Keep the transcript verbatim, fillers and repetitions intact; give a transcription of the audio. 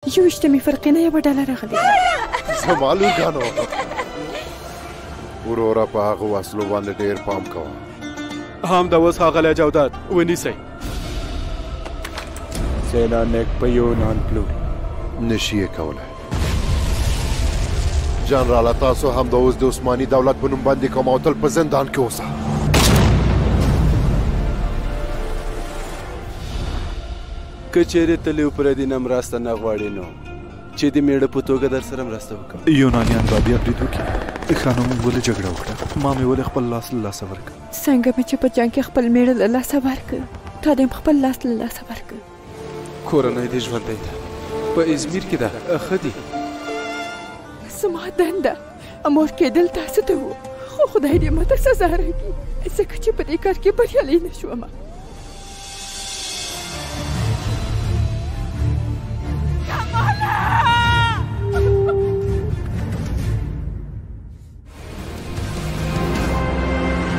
یویشتمې فرقې نه یوه ډله راغلې زما لورګانو وروره په هغو وسلو باندې ډېر پام کوه همدا اوس ښاغلی جودات ونیسئ سیلانک په یونان تلو نشي یې کولی جنراله تاسو همدا اوس د عثماني دولت په نوم باندې کوم او تل په زندان کې اوسه که چیرې ته له پردي نه مرسته نه غواړې نو چې د میړه په توګه در سره مرسته وکړم یونانیان به بیا برید وکړي ښه نو موږ ولې جګړه وکړه ما مې ولې خپل لاس له لاسه ورکړ څنګه مې چې په جنګ کې خپل میړه له لاسه ورکړ تا دې خپل لاس له لاسه ورکړ کورنۍ دې ژوندی ده په ازمیر کې ده ښه دي زما دنده امور کېدل تاسو ته و خو خدای دې ماته سزا راکړي ځکه چې په دې کار کې بریالی نه شوم